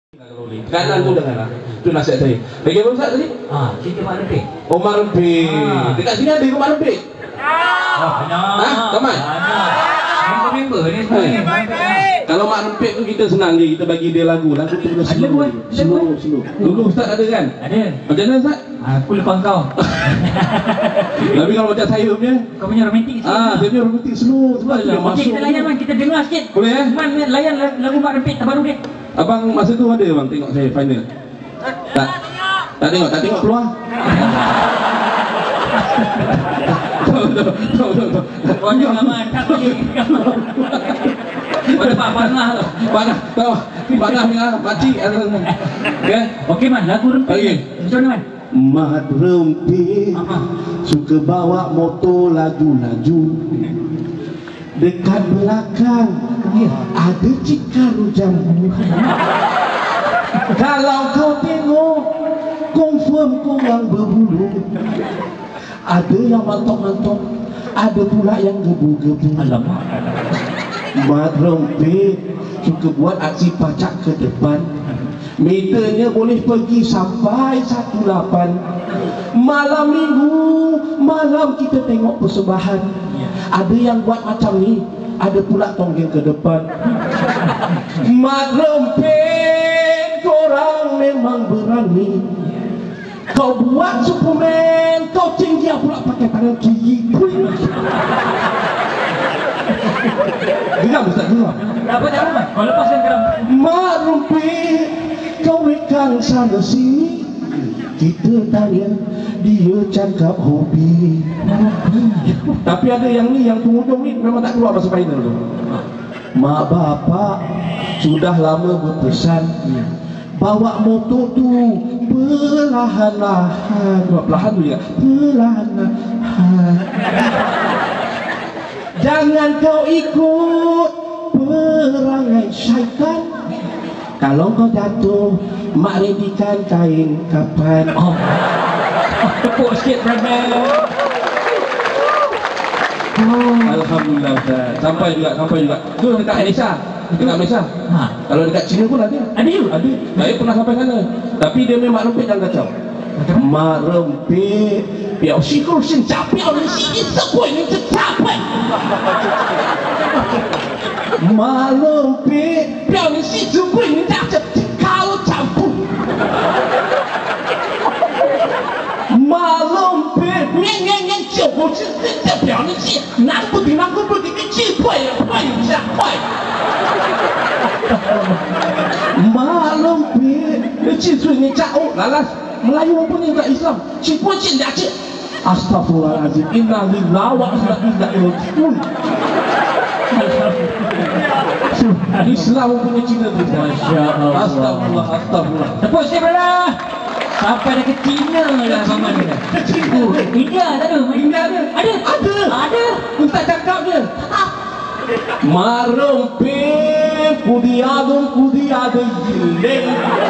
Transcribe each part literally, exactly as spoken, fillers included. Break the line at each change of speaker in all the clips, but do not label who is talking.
Kanan tu dengar. Itu nasihat saya. Bagi apa Ustaz tadi?
Ah, cerita Mak Rempit.
Oh, Mak Rempit.
Ah.
Dekat sini ada ke Mak Rempit?
Oh, benar.
Ha? Taman?
Member-member ni sebenarnya.
Kalau Mak Rempit tu kita senang je, kita bagi dia lagu. Lagu tu kena
Ada
slow.
lagu, eh?
Slow, slow. Dulu Ustaz ada kan?
Ada.
Macam mana Ustaz?
Aku lupa kau.
Tapi kalau macam saya punya,
Kau punya romantik sikit.
ah, saya punya romantik slow sebab dia
Okey,
masuk.
kita layan Man, kita dengar sikit.
Boleh eh?
Man, layan lagu Mak Rempit terbaru dia.
Abang masa tu ada bang tengok saya final. Tak. Tak tengok, tak tengok keluar. Tahu tahu tahu tahu.
Kau jangan Man, tak boleh. Pada Pak Panah tu.
Panah, tahu. Panah ni ah, makcik. Okey.
Okey Man, lagu Rempit.
Okey.
Macam mana Man?
Mat Rempit
Apa?
suka bawa motor laju-laju. Dekat belakang ada cikaru jambu. Kalau kau tengok, confirm korang berbulu. Ada yang mantok-mantok, ada pula yang gebu-gebu.
Alamak.
Mat Rempit suka buat aksi pacak ke depan. Meternya boleh pergi sampai satu lapan. Malam minggu, malam kita tengok persembahan. Ada yang buat macam ni, ada pula tonggeng ke depan. Mat Rempit, korang memang berani. Kau buat Superman, kau tinggi pula pakai tangan kiri. Geram Ustaz, geram.
Tak apa, tak apa Man. Kau lepaskan geram.
Mat Rempit, kau rekang sana sini. Kita tanya, dia cakap hobi. Tapi ada yang ni, yang penghujung ni memang tak keluar masa final tu. Mak bapak sudah lama berpesan, bawa motor tu perlahan-lahan. Perlahan tu ya, perlahan-lahan. Jangan kau ikut perangai syaitan. Kalau kau jatuh, mak redikan kain kapan.
Oh. Tepuk sikit brother.
Oh. Alhamdulillah Ustaz. Sampai juga, sampai juga. Tu dekat Malaysia. Dekat Malaysia.
Ha.
Kalau dekat China pun ada.
Ada juga?
Ada. Saya pernah sampai sana. Tapi dia memang Mak Rempit dan kacau. Mak Rempit, biểu示够是假，表人是一色鬼人是假鬼。Mak Rempit, 表人是只鬼人家这kalau campur. Mak Rempit, 面面面九不是这表人是哪个不顶哪个不顶，跟气坏了，坏一下坏。Mak Rempit, dia cik ni jauh lalas. Melayu pun ni tak Islam. Cik pun cik dah cik. Astaghfirullahaladzim. Inna lillahi wa inna ilaihi raji'un. Islam punya Cina tu.
Masya Allah.
Astagfirullah, astagfirullah.
Tepuk sikit brother. Sampai dah ke Cina dah Maman ni dah. Oh, India tak ada?
India ada.
Ada?
Ada.
Ada?
Ustaz cakap dia. Mak Rempit, pudiadum pudiadum gileng.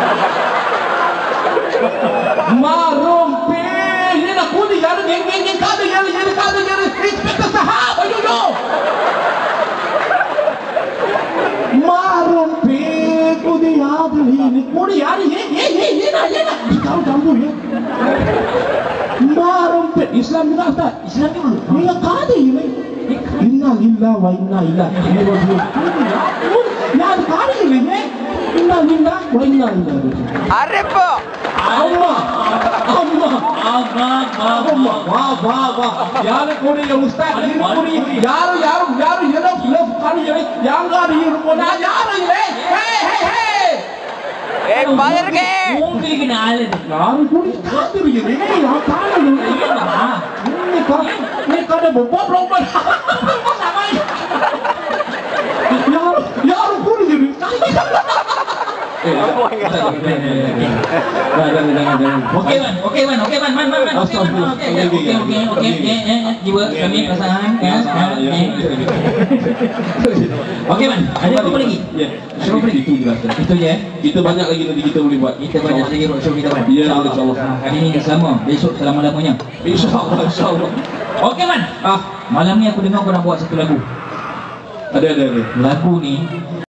Mak Rempit, ini nak kudi ada geng geng geng kada ada ada kada ada inspektor sahab ayo yo. Mak Rempit, kudi ada ini kudi ada ye ye ye ye na ye na. Kau campur ya. Mak Rempit Islam juga Ustaz.
Islam ni dulu.
Ni kada ini. Inna lillahi wa inna ilaihi raji'un. Ya ada kada ini. Inna lillahi wa inna ilaihi raji'un.
Arif
Allah, Allah,
Allah,
Allah, wah, wah, wah. Yaar kodi ya Ustaz, ini kodi. Yaar, yaar, yaar, ये लोग लव खाली ये yang ada di rumah yaar ini. Hey, hey, hey.
Eh, bayar ke?
Mungkin kenal.
Yaar kodi khatir ये नहीं यार कहाँ है ये ना? ini kah, ini kah ada bobot lomba. Yaar, yaar kodi ini.
Okey Man, okey Man, okey Man, Man, Man, Man, okey Man, okey, okey, okey, okey, eh, eh, jiwa kami perasaan, ya, eh. Okey Man, ada apa lagi?
Ya,
Show apa lagi?
itu jelas.
Itu je.
Kita banyak lagi nanti kita boleh buat.
Kita banyak lagi roadshow kita Man.
Ya, insyaAllah.
Hari ini selama, besok selama-lamanya.
InsyaAllah, insyaAllah.
Okey Man. Ah, malam ni aku dengar kau nak buat satu lagu.
Ada, ada, ada.
Lagu ni